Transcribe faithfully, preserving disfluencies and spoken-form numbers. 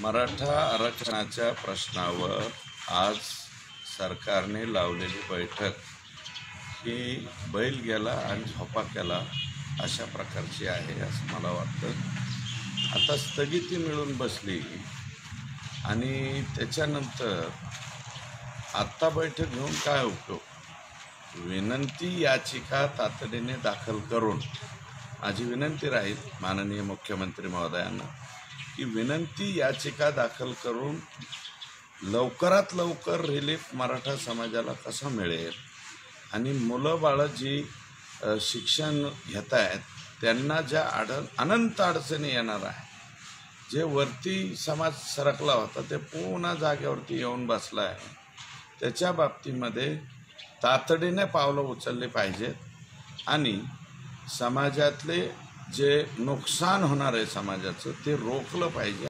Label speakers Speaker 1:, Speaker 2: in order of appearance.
Speaker 1: मराठा आरक्षणाच्या प्रश्नावर आज सरकारने लावलेली बैठक ही बैल गेला आणि झोपा केला अशा प्रकारची आहे असं मला वाटतं। आता स्थगिती मिळून बसली आणि त्याच्यानंतर आत्ता बैठक घेऊन काय उपयोग? विनंती याचिका तातडीने दाखल करून माझी विनंती राहील माननीय मुख्यमंत्री महोदयांना की विनंती याचिका दाखल करून लवकरात लवकर रिलीफ मराठा समाजाला कसा मिळेल आणि मुलं बाळं जी शिक्षण घेत आहेत त्यांना ज्या अड अनंत अडचणी येणार आहे, जे वरती समाज सरकला होता ते पुन्हा जागेवरती येऊन बसला आहे, त्याच्या बाबतीमध्ये तातडीने पावलं उचलली पाहिजेत आणि समाजातले जे नुकसान होणार आहे समाजाचं ते रोखलं पाहिजे।